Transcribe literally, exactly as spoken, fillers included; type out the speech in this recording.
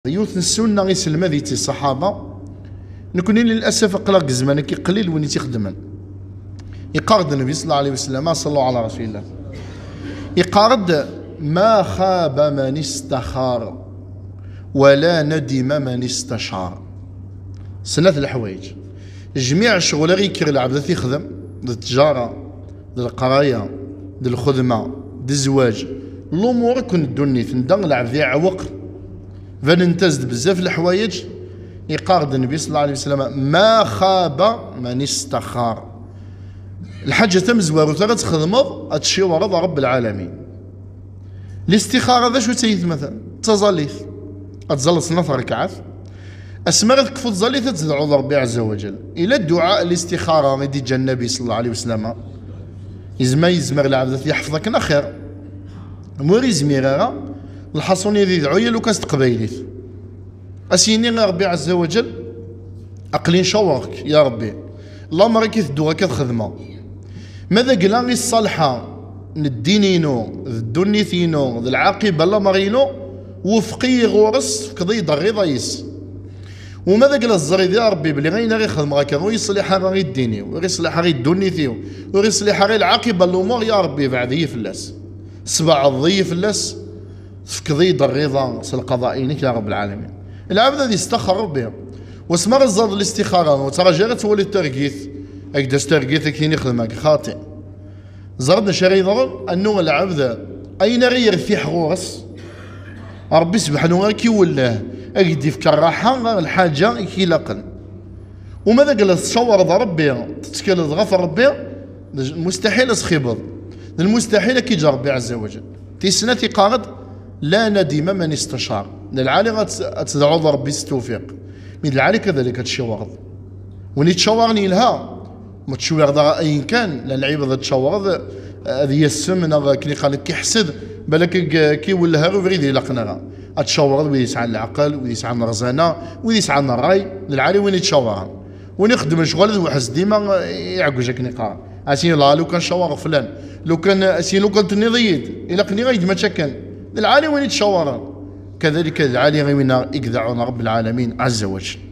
يوث السنة يسلم ذيتي الصحابة نكون للأسف أقلق زمان كي قليل وين تخدمن يقارد النبي صلى الله عليه وسلم صلوا على رسول الله يقارد ما خاب من استخار ولا ندم من استشار سنة الحوايج جميع الشغل غير يكر العبد يخدم ذا التجارة ذا القراية ذا الخدمة ذا الزواج الأمور كن الدنيا تندق العبد يعوق فننتزد بزاف الحوايج يقارد النبي صلى الله عليه وسلم ما خاب من استخار الحاجة تمزوار وتغى تخدمض أتشيور رب العالمين الاستخارة ذا شو تيث مثلا تزاليث أتزلط سنة ركعات أسمرت كفوت زاليث تدعو ربي عز وجل إلى الدعاء الاستخارة غيدي جا النبي صلى الله عليه وسلم يزما يزمر العبد يحفظك خير موري زميرة الحصوني ذي دعوية لو كاست قبيليث أسيني ربي عز وجل أقلين شاورك يا ربي اللهم راكي تدوها كتخدمة ماذا قلاني الصالحة ندينينو الدنيثينو العاقبة لا مارينو وفقي غورس فكضي ضغي ضيس وماذا قال الزريد يا ربي بلي غينا غير خدمة هكا ويصلح غير الديني ويصلح غير الدنيثيو ويصلح غير العاقبة الأمور يا ربي بعد هي فلاس سبع الضي فلاس فكضي ضغيضة القضائينك يا رب العالمين العبد الذي استخر ربي واسمر الزاد الاستخارة وترى جارت هو الترقيث هكذا استرقيث كاين يخدمك خاطئ زرد شري ضرر أنه العبد أين غير في حغورس ربي سبحانه كي ولاه أجدي في الراحة الحاجة كي لقن وماذا قال تصور ذا ربي تتكلم غفر ربي مستحيل اسخبض المستحيل كي جا ربي عز وجل في سنة قارد لا ندم من استشار العالي تدعو ربي التوفيق من العالي كذلك تشاور وني تشاورني لها ما تشاور ذا اين كان لا العيب ذا تشاور هذه السمنه كي قال لك كيحسد بالك كي ولها غير يريد يلقنا تشاور ويدي يسعى العقل ويدي يسعى الرزانه ويدي يسعى الراي العالي وين يتشاور وين يخدم شغل وحس ديما يعكوجك نقار اسين لا لو كان شاور فلان لو كان اسين لو كنت نضيد الى قني غيد ما تشكن العالي وين يتشاور كذلك العالي غير يقذعون رب العالمين عز وجل.